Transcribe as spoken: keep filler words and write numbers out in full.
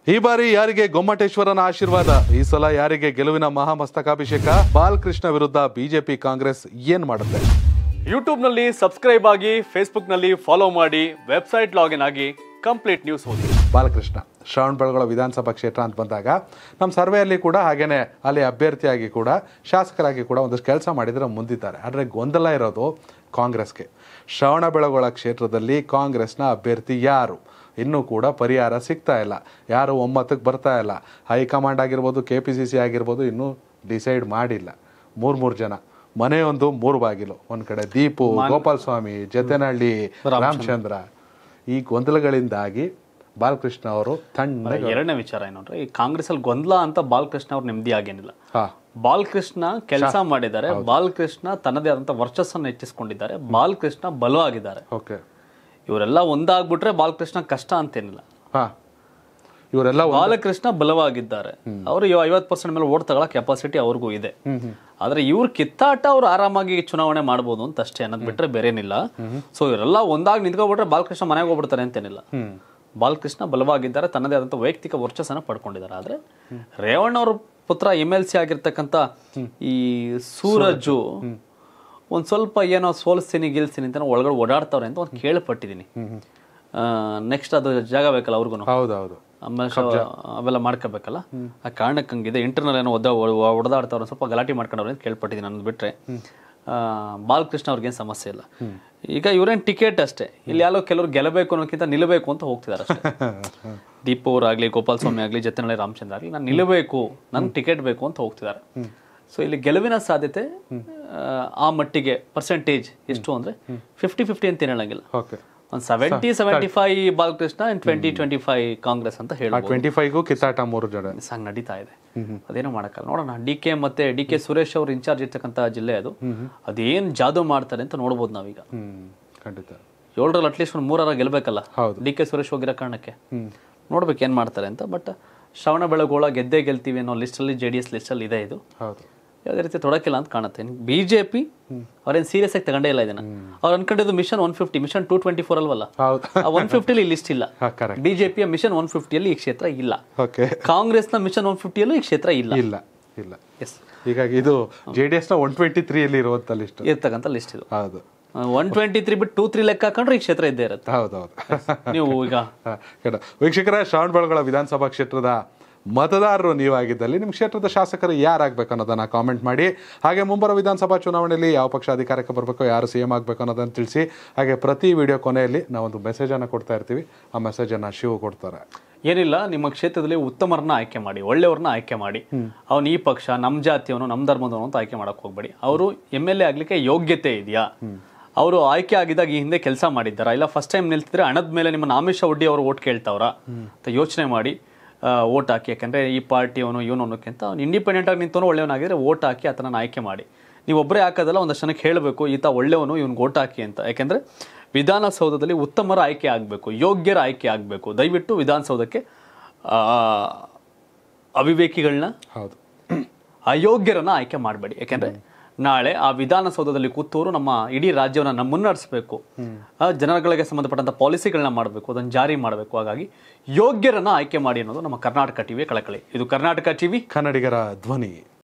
ಈ ಬಾರಿ ಯಾರಿಗೆ ಗೊಮ್ಮಟೇಶ್ವರನ ಆಶೀರ್ವಾದ? ಈ ಸಲ ಯಾರಿಗೆ ಗೆಲುವಿನ ಮಹಾಮಸ್ತಕಾಭಿಷೇಕ? ಬಾಲಕೃಷ್ಣ ವಿರುದ್ಧ ಬಿಜೆಪಿ ಕಾಂಗ್ರೆಸ್ ಏನ್ ಮಾಡುತ್ತೆ? ಯೂಟ್ಯೂಬ್ ನಲ್ಲಿ ಸಬ್ಸ್ಕ್ರೈಬ್ ಆಗಿ, ಫೇಸ್ಬುಕ್ ನಲ್ಲಿ ಫಾಲೋ ಮಾಡಿ, ವೆಬ್ಸೈಟ್ ಲಾಗಿನ್ ಆಗಿ ಕಂಪ್ಲೀಟ್ ನ್ಯೂಸ್ ಓದಿ. ಬಾಲಕೃಷ್ಣ ಶ್ರವಣಬೆಳಗೊಳ ವಿಧಾನಸಭಾ ಕ್ಷೇತ್ರ ಅಂತ ಬಂದಾಗ ನಮ್ಮ ಸರ್ವೆಯಲ್ಲಿ ಕೂಡ ಹಾಗೇನೆ ಅಲ್ಲಿ ಅಭ್ಯರ್ಥಿಯಾಗಿ ಕೂಡ ಶಾಸಕರಾಗಿ ಕೂಡ ಒಂದಷ್ಟು ಕೆಲಸ ಮಾಡಿದರೆ ಮುಂದಿದ್ದಾರೆ. ಆದರೆ ಗೊಂದಲ ಇರೋದು ಕಾಂಗ್ರೆಸ್ಗೆ. ಶ್ರವಣಬೆಳಗೊಳ ಕ್ಷೇತ್ರದಲ್ಲಿ ಕಾಂಗ್ರೆಸ್ನ ಅಭ್ಯರ್ಥಿ ಯಾರು ಇನ್ನೂ ಕೂಡ ಪರಿಹಾರ ಸಿಗ್ತಾ ಇಲ್ಲ. ಯಾರು ಒಮ್ಮತಕ್ಕೆ ಬರ್ತಾ ಇಲ್ಲ. ಹೈಕಮಾಂಡ್ ಆಗಿರ್ಬೋದು, ಕೆ ಪಿ ಸಿ ಸಿ ಆಗಿರ್ಬೋದು, ಇನ್ನೂ ಡಿಸೈಡ್ ಮಾಡಿಲ್ಲ. ಮೂರು ಮೂರು ಜನ ಮನೆಯೊಂದು ಮೂರು ಬಾಗಿಲು. ಒಂದು ಕಡೆ ದೀಪು, ಗೋಪಾಲ್ ಸ್ವಾಮಿ, ಜತೆನಹಳ್ಳಿ, ರಾಮಚಂದ್ರ. ಈ ಗೊಂದಲಗಳಿಂದಾಗಿ ಬಾಲಕೃಷ್ಣ ಅವರು ತಣ್ಣ. ಎರಡನೇ ವಿಚಾರ ಏನಂದ್ರೆ, ಈ ಕಾಂಗ್ರೆಸ್ ಅಲ್ಲಿ ಗೊಂದಲ ಅಂತ ಬಾಲಕೃಷ್ಣ ಅವ್ರು ನೆಮ್ಮದಿ ಆಗೇನಿಲ್ಲ. ಬಾಲಕೃಷ್ಣ ಕೆಲಸ ಮಾಡಿದ್ದಾರೆ. ಬಾಲಕೃಷ್ಣ ತನ್ನದೇ ಆದಂತ ವರ್ಚಸ್ಸನ್ನು ಹೆಚ್ಚಿಸ್ಕೊಂಡಿದ್ದಾರೆ. ಬಾಲಕೃಷ್ಣ ಬಲವಾಗಿದ್ದಾರೆ. ಓಕೆ, ಇವರೆಲ್ಲ ಒಂದಾಗ್ಬಿಟ್ರೆ ಬಾಲಕೃಷ್ಣ ಕಷ್ಟ ಅಂತೇನಿಲ್ಲ. ಇವರೆಲ್ಲ ಬಾಲಕೃಷ್ಣ ಬಲವಾಗಿದ್ದಾರೆ. ಅವರು ಐವತ್ ಪರ್ಸೆಂಟ್ ಮೇಲೆ ಓಟ್ ತಗೊಳ್ಳೋ ಕೆಪಾಸಿಟಿ ಅವ್ರಿಗೂ ಇದೆ. ಆದ್ರೆ ಇವ್ರ ಕಿತ್ತಾಟ ಅವ್ರು ಆರಾಮಾಗಿ ಚುನಾವಣೆ ಮಾಡ್ಬೋದು ಅಂತ ಅಷ್ಟೇ ಅನ್ನೋದು ಬಿಟ್ರೆ ಬೇರೇನಿಲ್ಲ. ಸೊ ಇವರೆಲ್ಲ ಒಂದಾಗಿ ನಿಂತ್ಕೊಬಿಟ್ರೆ ಬಾಲಕೃಷ್ಣ ಮನೆಗೆ ಹೋಗ್ಬಿಡ್ತಾರೆ ಅಂತೇನಿಲ್ಲ. ಬಾಲಕೃಷ್ಣ ಬಲವಾಗಿದ್ದಾರೆ, ತನ್ನದೇ ಆದಂತ ವೈಯಕ್ತಿಕ ವರ್ಚಸ್ಸನ್ನ ಪಡ್ಕೊಂಡಿದ್ದಾರೆ. ಆದ್ರೆ ರೇವಣ್ಣ ಅವ್ರ ಪುತ್ರ ಎಂ ಎಲ್ ಸಿ ಆಗಿರ್ತಕ್ಕಂಥ ಈ ಸೂರಜು ಒಂದ್ ಸ್ವಲ್ಪ ಏನೋ ಸೋಲ್ಸ್ತೀನಿ ಗೆಲ್ಸ್ತೀನಿ ಅಂತ ಒಳಗಡೆ ಓಡಾಡ್ತಾವ್ರೆ ಅಂತ ಒಂದು ಕೇಳ್ಪಟ್ಟಿದ್ದೀನಿ. ನೆಕ್ಸ್ಟ್ ಅದು ಜಾಗ ಬೇಕಲ್ಲ ಅವ್ರಿಗೂ. ಹೌದೌದು, ಆಮೇಲೆ ಅವೆಲ್ಲ ಮಾಡ್ಕೋಬೇಕಲ್ಲ. ಆ ಕಾರಣಕ್ಕೆ ಹಂಗಿದೆ. ಇಂಟರ್ನಲ್ ಏನೋ ಒದ್ದ ಹೊಡೆದಾಡ್ತಾವ್ರೆ, ಸ್ವಲ್ಪ ಗಲಾಟೆ ಮಾಡ್ಕೊಂಡವ್ರೆ ಅಂತ ಕೇಳ್ಪಟ್ಟಿದ್ದೀನಿ. ಅನ್ನೋದು ಬಿಟ್ರೆ ಬಾಲಕೃಷ್ಣ ಅವ್ರಿಗೇನು ಸಮಸ್ಯೆ ಇಲ್ಲ. ಈಗ ಇವ್ರೇನ್ ಟಿಕೆಟ್ ಅಷ್ಟೇ. ಇಲ್ಲಿ ಯಾರೋ ಕೆಲವ್ರು ಗೆಲ್ಲಬೇಕು ಅನ್ನೋಕ್ಕಿಂತ ನಿಲ್ಲಬೇಕು ಅಂತ ಹೋಗ್ತಿದ್ದಾರೆ ಅಷ್ಟೇ. ದೀಪ ಅವ್ರಾಗ್ಲಿ, ಗೋಪಾಲ್ ಸ್ವಾಮಿ ಆಗ್ಲಿ, ಜತೆನಳ್ಳಿ ರಾಮಚಂದ್ರ ಆಗ್ಲಿ, ನಾನು ನಿಲ್ಲಬೇಕು, ನನ್ಗೆ ಟಿಕೆಟ್ ಬೇಕು ಅಂತ ಹೋಗ್ತಿದ್ದಾರೆ. ಸೊ ಇಲ್ಲಿ ಗೆಲುವಿನ ಸಾಧ್ಯತೆ ಆ ಮಟ್ಟಿಗೆ ಪರ್ಸೆಂಟೇಜ್ ಎಷ್ಟು ಅಂದ್ರೆ ಫಿಫ್ಟಿ ಫಿಫ್ಟಿ ಅಂತ ಏನ್ ಹೇಳಂಗಿಲ್ಲ. ಒಂದು seventy seventy five Balakrishna and twenty twenty five Congress ಅಂತ ಹೇಳಿ ಟ್ವೆಂಟಿ ಫೈವ್ ಕಿತ್ತಾಟ ಮೂರು ಜನ ಸಂಗ್ ನಡೀತಾ ಇದೆ. ಅದೇನೋ ಮಾಡಕ್ಕಲ್ಲ. ನೋಡೋಣ. ಡಿ ಕೆ ಮತ್ತೆ ಡಿ ಕೆ ಸುರೇಶ್ ಅವರು ಇನ್ಚಾರ್ಜ್ ಇರ್ತಕ್ಕಂಥ ಜಿಲ್ಲೆ ಅದು. ಅದೇನ್ ಜಾದು ಮಾಡ್ತಾರೆ ಅಂತ ನೋಡ್ಬೋದು ನಾವೀಗ. ಖಂಡಿತ ಏಳರಲ್ಲಿ ಅಟ್ಲೀಸ್ಟ್ ಒಂದು ಮೂರರ ಗೆಲ್ಬೇಕಲ್ಲ ಡಿ ಕೆ ಸುರೇಶ್ ಹೋಗಿರೋ ಕಾರಣಕ್ಕೆ. ನೋಡ್ಬೇಕು ಏನ್ ಮಾಡ್ತಾರೆ ಅಂತ. ಬಟ್ ಶ್ರವಣಬೆಳಗೊಳ ಗೆದ್ದೇ ಗೆಲ್ತೀವಿ ಅನ್ನೋ ಲಿಸ್ಟ್ ಅಲ್ಲಿ ಜೆ ಡಿ ಎಸ್ ಲಿಸ್ಟ್ ಅಲ್ಲಿ ಇದೆ. ಇದು ಯಾವುದೇ ರೀತಿ ತೊಡಕಿಲ್ಲ ಅಂತ ಕಾಣುತ್ತೆ. ಬಿಜೆಪಿ ಅವ್ರೇನ್ ಸೀರಿಯಸ್ ಆಗಿ ತಗೊಂಡೇ ಇಲ್ಲ ಇದನ್ನ. ಅವ್ರು ಅನ್ಕೊಂಡಿದ್ದು mission one fifty mission two twenty four ಅಲ್ವಲ್ಲ. ಒನ್ ಫಿಫ್ಟಿಲಿ ಲಿಸ್ಟ್ ಇಲ್ಲ. ಬಿಜೆಪಿಯ ಮಿಷನ್ ಒನ್ ಫಿಫ್ಟಿಯಲ್ಲಿ ಈ ಕ್ಷೇತ್ರ ಇಲ್ಲ. ಕಾಂಗ್ರೆಸ್ನ ಮಿಷನ್ ಒನ್ ಫಿಫ್ಟಿಯಲ್ಲೂ ಈ ಕ್ಷೇತ್ರ ಇಲ್ಲ ಇಲ್ಲ ಇಲ್ಲ ಎಸ್. ಹೀಗಾಗಿ ಇದು ಜೆಡಿಎಸ್ ನ ಒನ್ ಟ್ವೆಂಟಿ ತ್ರೀ ಅಲ್ಲಿ ಇರುವಂತ ಲಿಸ್ಟ್ ಇರ್ತಕ್ಕಂಥ ಲಿಸ್ಟ್ ಇದು. ಹೌದು, ಒನ್ ಟ್ವೆಂಟಿ ತ್ರೀ ಬಿಟ್ಟು ಟೂ ತ್ರೀ ಲೆಕ್ಕ ಹಾಕೊಂಡ್ರೆ ಈ ಕ್ಷೇತ್ರ ಇದ್ದೇ ಇರುತ್ತೆ. ಹೌದೌದು. ನೀವು ಈಗ ವೀಕ್ಷಕರ, ಶ್ರವಣಬೆಳಗೊಳ ವಿಧಾನಸಭಾ ಕ್ಷೇತ್ರದ ಮತದಾರರು ನೀವಾಗಿದ್ದಲ್ಲಿ ನಿಮ್ಮ ಕ್ಷೇತ್ರದ ಶಾಸಕರು ಯಾರಾಗಬೇಕು ಅನ್ನೋದನ್ನ ಕಾಮೆಂಟ್ ಮಾಡಿ. ಹಾಗೆ ಮುಂಬರುವ ವಿಧಾನಸಭಾ ಚುನಾವಣೆಯಲ್ಲಿ ಯಾವ ಪಕ್ಷ ಅಧಿಕಾರಕ್ಕೆ ಬರಬೇಕು, ಯಾರು ಸಿ ಎಂ ಆಗಬೇಕು ಅನ್ನೋದನ್ನು ತಿಳಿಸಿ. ಹಾಗೆ ಪ್ರತಿ ವಿಡಿಯೋ ಕೊನೆಯಲ್ಲಿ ನಾವೊಂದು ಮೆಸೇಜನ್ನು ಕೊಡ್ತಾ ಇರ್ತೀವಿ. ಆ ಮೆಸೇಜನ್ನು ಶಿವ ಕೊಡ್ತಾರೆ. ಏನಿಲ್ಲ, ನಿಮ್ಮ ಕ್ಷೇತ್ರದಲ್ಲಿ ಉತ್ತಮರನ್ನ ಆಯ್ಕೆ ಮಾಡಿ, ಒಳ್ಳೆಯವ್ರನ್ನ ಆಯ್ಕೆ ಮಾಡಿ. ಅವನು ಈ ಪಕ್ಷ, ನಮ್ಮ ಜಾತಿಯವನು, ನಮ್ಮ ಧರ್ಮದವನು ಅಂತ ಆಯ್ಕೆ ಮಾಡಕ್ ಹೋಗ್ಬೇಡಿ. ಅವರು ಎಮ್ ಎಲ್ ಎ ಆಗ್ಲಿಕ್ಕೆ ಯೋಗ್ಯತೆ ಇದೆಯಾ, ಅವರು ಆಯ್ಕೆ ಆಗಿದಾಗ ಈ ಹಿಂದೆ ಕೆಲಸ ಮಾಡಿದ್ದಾರ, ಇಲ್ಲ ಫಸ್ಟ್ ಟೈಮ್ ನಿಲ್ತಿದ್ರೆ ಹಣದ ಮೇಲೆ ನಿಮ್ಮ ಆಮಿಷ ಒಡ್ಡಿ ಅವರು ಓಟ್ ಕೇಳ್ತಾವ್ರ ಅಂತ ಯೋಚನೆ ಮಾಡಿ ಓಟ್ ಹಾಕಿ. ಯಾಕಂದ್ರೆ ಈ ಪಾರ್ಟಿಯವನು ಇವನು ಅನ್ನೋಕ್ಕಿಂತ ಅವ್ನು ಇಂಡಿಪೆಂಡೆಂಟ್ ಆಗಿ ನಿಂತವನು ಒಳ್ಳೆಯವನಾಗಿದ್ರೆ ಓಟ್ ಹಾಕಿ ಆತನ ಆಯ್ಕೆ ಮಾಡಿ. ನೀವು ಒಬ್ಬರೇ ಹಾಕೋದಲ್ಲ, ಒಂದಷ್ಟು ಜನಕ್ಕೆ ಹೇಳಬೇಕು ಈತ ಒಳ್ಳೆಯವನು, ಇವ್ನಿಗೆ ಓಟ್ ಹಾಕಿ ಅಂತ. ಯಾಕೆಂದ್ರೆ ವಿಧಾನಸೌಧದಲ್ಲಿ ಉತ್ತಮರ ಆಯ್ಕೆ ಆಗಬೇಕು, ಯೋಗ್ಯರ ಆಯ್ಕೆ ಆಗಬೇಕು. ದಯವಿಟ್ಟು ವಿಧಾನಸೌಧಕ್ಕೆ ಅವಿವೇಕಿಗಳನ್ನ, ಹೌದು, ಅಯೋಗ್ಯರನ್ನ ಆಯ್ಕೆ ಮಾಡಬೇಡಿ. ಯಾಕೆಂದ್ರೆ ನಾಳೆ ಆ ವಿಧಾನಸೌಧದಲ್ಲಿ ಕೂತವರು ನಮ್ಮ ಇಡೀ ರಾಜ್ಯವನ್ನ ನಮ್ಮ ಮುನ್ನಡೆಸಬೇಕು, ಜನಗಳಿಗೆ ಸಂಬಂಧಪಟ್ಟಂತ ಪಾಲಿಸಿಗಳನ್ನ ಮಾಡಬೇಕು, ಅದನ್ನು ಜಾರಿ ಮಾಡಬೇಕು. ಹಾಗಾಗಿ ಯೋಗ್ಯರನ್ನ ಆಯ್ಕೆ ಮಾಡಿ ಅನ್ನೋದು ನಮ್ಮ ಕರ್ನಾಟಕ ಟಿವಿಯ ಕಳಕಳಿ. ಇದು ಕರ್ನಾಟಕ ಟಿವಿ, ಕನ್ನಡಿಗರ ಧ್ವನಿ.